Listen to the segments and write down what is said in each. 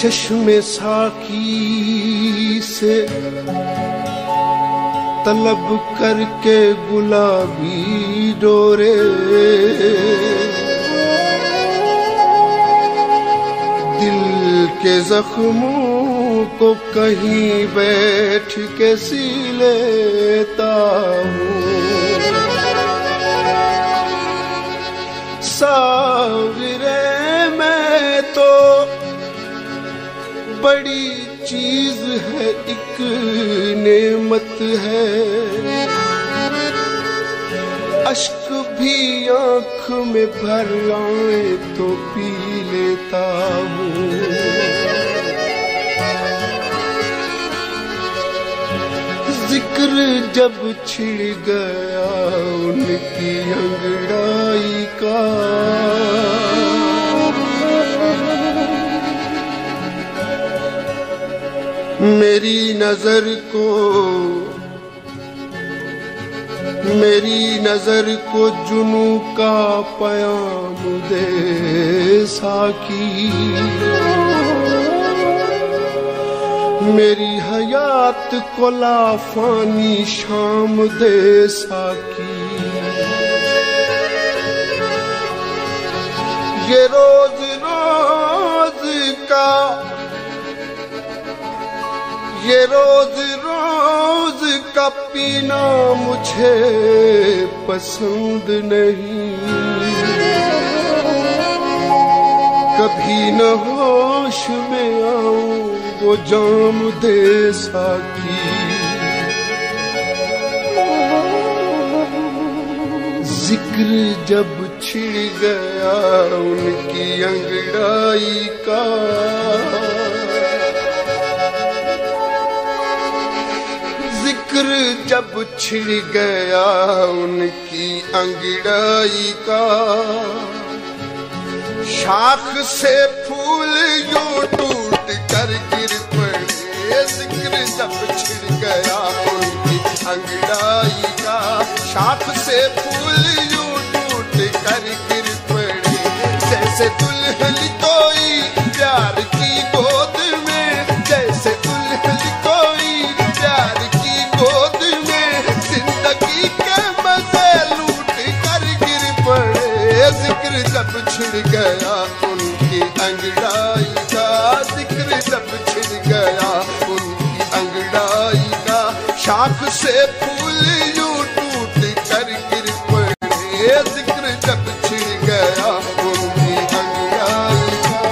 चश्मे साकी से तलब करके गुलाबी डोरे, दिल के जख्मों को कहीं बैठ के सी लेता हूँ। साविरे में तो बड़ी चीज है, एक नेमत है, अश्क भी आँख में भर आए तो पी लेता हूँ। जिक्र जब छिड़ गया उनकी अंगड़ाई का, मेरी नजर को जुनू का पयाम दे साकी, मेरी हयात को लाफानी शाम दे साकी। ये रोज रोज का पीना मुझे पसंद नहीं, कभी न होश में आऊं वो जाम दे साकी। जिक्र जब छिड़ गया उनकी अंगड़ाई का, जिक्र जब छिड़ गया उनकी अंगड़ाई का, शाख से फूल यूं टूट कर गिर पड़े। जिक्र जब छिड़ गया उनकी अंगड़ाई का, शाख से फूल यूं टूट कर गिर पड़े। जैसे दुल्हन कोई प्यार की गोद में, जैसे दुल्हन कोई प्यार की गोद में, जिंदगी के मजे लूट कर गिर पड़े। जिक्र जब छिड़ गया उनकी अंगड़ाई का, जिक्र जब छिड़ गया उनकी अंगड़ाई का, शाख से फूल यूं टूट कर गिर पड़े। जिक्र जब छिड़ गया उनकी अंगड़ाई का।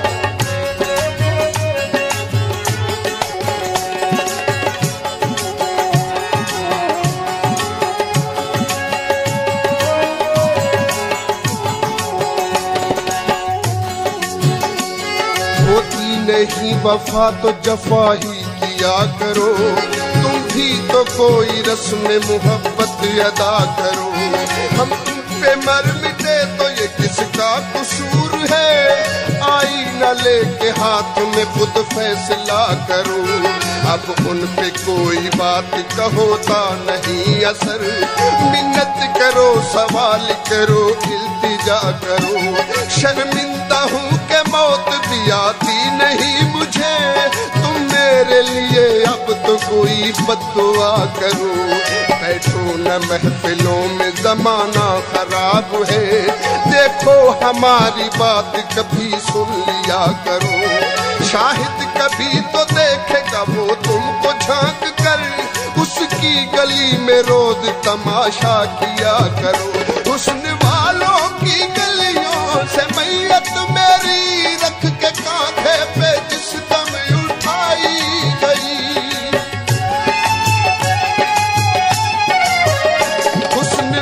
होती नहीं वफा तो जफा ही किया करो, तुम भी तो कोई रस्म मोहब्बत अदा करो। हम तुम पे मर मिटे तो ये किसका कसूर है, आईना लेके हाथ में खुद फैसला करो। अब उन पे कोई बात कहोता नहीं असर, मिन्नत करो सवाल करो इल्तिजा करो। शर्मिंदा हूँ कि मौत भी आती नहीं मुझे, तुम मेरे लिए अब तो कोई बद्दुआ करो। बैठो न महफिलों में जमाना खराब है, देखो हमारी बात कभी सुन लिया करो। शाहिद कभी तो देखेगा वो तुमको झांक कर, उसकी गली में रोज तमाशा किया करो। हुस्न वालों की गलियों से मैयत मेरी रख के कांधे पे जिस दम उठाई गई। हुस्न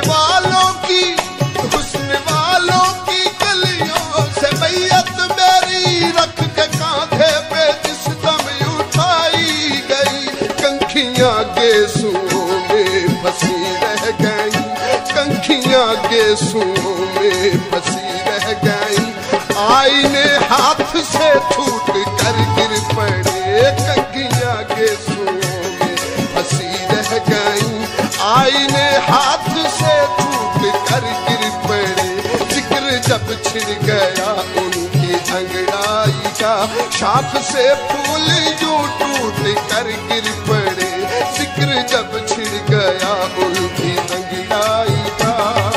वालों की गलियों से मैयत मेरी रख के कांधे पे जिस दम उठाई गई। कंखियां गेसुओं में फंसी रह गई, कंखियां गेसुओं में फंसी रह गई। आईने हाथ से छूट कर गिर पड़े, कंखियां गेसुओं में फंसी रह गई। आईने हाथ से छूट कर गिर पड़े। जिक्र जब छिड़ गया उनकी अंगड़ाई का, शाख से फूल यूं टूट कर गिर पड़े। जिक्र जब छिड़ गया उनकी अंगड़ाई का।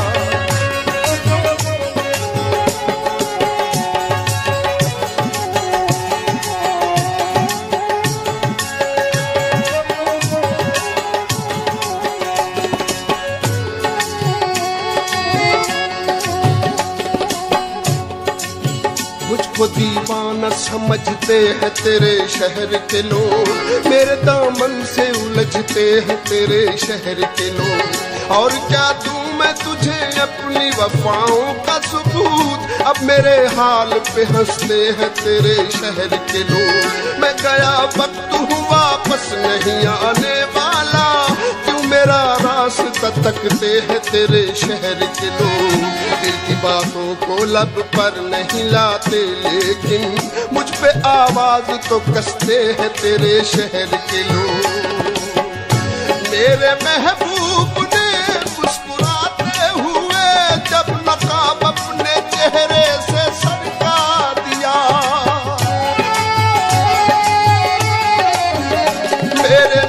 मुझको दीवाना समझते हैं तेरे शहर के लोग, मेरे दामन से उलझते हैं तेरे शहर के लोग। और क्या दूं मैं तुझे अपनी वफाओं का सबूत, अब मेरे हाल पे हंसते हैं तेरे शहर के लोग। मैं गया वक्त हूँ वापस नहीं आने वाला, क्यों मेरा रास्ता तकते हैं तेरे शहर के लोग। दिल की बातों को लब पर नहीं लाते, लेकिन मुझ पे आवाज तो कसते हैं तेरे शहर के लोग। मेरे महबूब ने मुस्कुराते हुए जब नकाब अपने चेहरे से सरका दिया, मेरे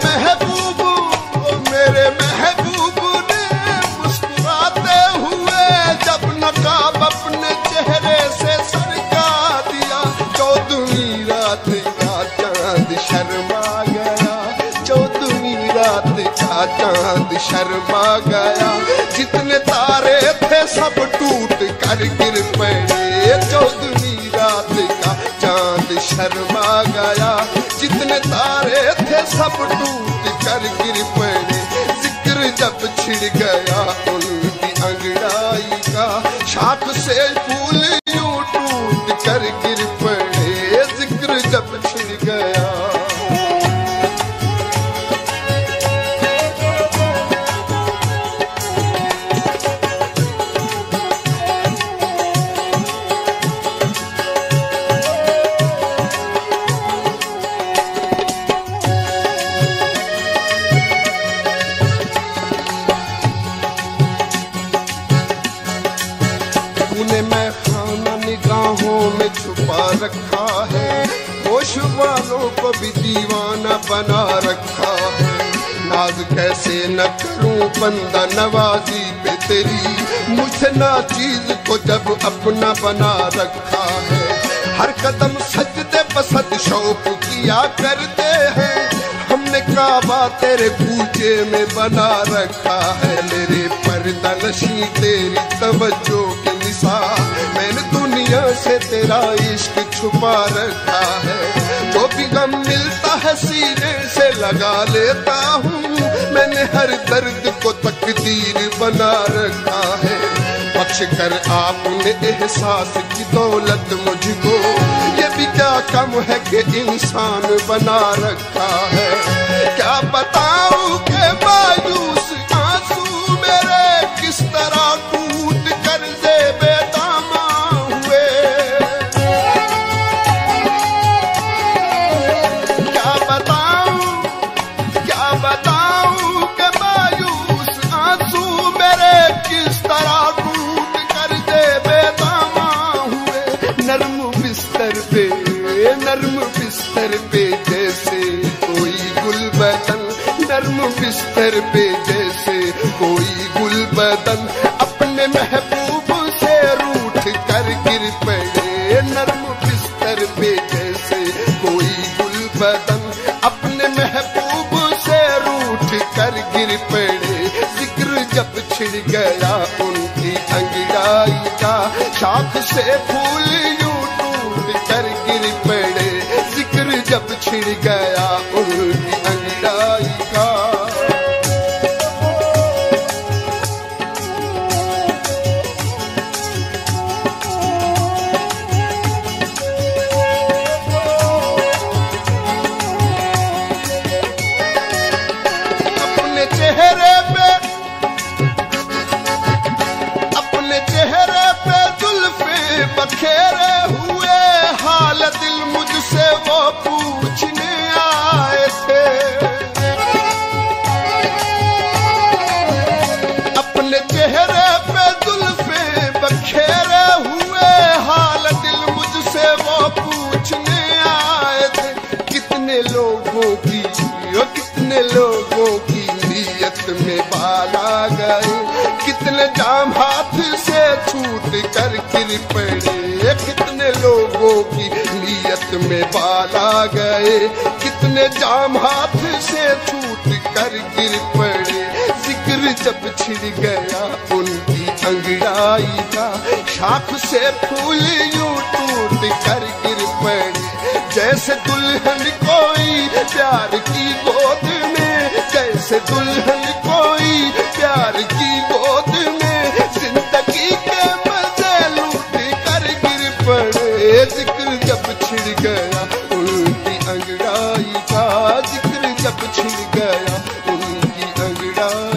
महबूब ने मुस्कुराते हुए जब नकाब अपने चेहरे से सरका दिया। चौदहवीं रात का चांद शर्मा गया, चौदहवीं रात का चांद शर्मा गया। जितने तारे थे सब टूट कर गिर पड़े। चौदहवीं रात का चांद शर्मा गया, जितने तारे थे सब टूट कर गिर पड़े। जिक्र जब छिड़ गया उनकी अंगड़ाई का, शाख से फूल यूं टूट कर गिर पड़े। जिक्र जब छिड़ गया। मैं खाना निगाहों में छुपा रखा है, होश वालों को भी दीवाना बना रखा है। नाज कैसे न करूं बंदा नवाजी पे तेरी, मुझसे नाचीज को जब अपना बना रखा है। हर कदम सजदे पसद शौक किया करते हैं, हमने काबा तेरे कूचे में बना रखा है। मेरे पर्दा नशी तेरी तवज्जो की निसार, मैंने दुनिया से तेरा इश्क छुपा रखा है। जो भी गम मिलता है सीने से लगा लेता हूँ, मैंने हर दर्द को तकदीर बना रखा है। बख्श कर आपने एहसास की दौलत मुझको, ये भी क्या कम है कि इंसान बना रखा है। क्या बताऊं कि मायूस आंसू मेरे किस तरह टूट कर जेबे दामा हुए। क्या बताऊं कि मायूस आंसू मेरे किस तरह टूट कर जेबे दामा हुए। नर्म बिस्तर पे जैसे कोई गुलबदन, नर्म बिस्तर पे जैसे कोई गुलबदन, अपने महबूब से रूठ कर गिर पड़े। नर्म बिस्तर पे जैसे कोई गुलबदन, अपने महबूब से रूठ कर गिर पड़े। जिक्र जब छिड़ गया उनकी अंगड़ाई का, शाख से फूल यूं टूट कर गिर पड़े। जिक्र जब छिड़ गया उनकी अंगड़ाई का। अपने चेहरे पे जुल्फे बखेरे हुए, हाल दिल मुझसे वो पूछने आए। गिर पड़े। कितने लोगों की नीयत में बाल आ गए, कितने जाम हाथ से छूट कर गिर पड़े। जिक्र जब छिड़ गया उनकी अंगड़ाई का, शाख से फूल यूं टूट कर गिर पड़े। जैसे दुल्हन कोई प्यार की गोद में, जैसे दुल्हन कोई प्यार की गोद में, जिंदगी के मजे लूट कर गिर पड़े। जिक्र जब छिड़ गया उनकी अंगड़ाई का, जिक्र जब छिड़ गया उनकी अंगड़ाई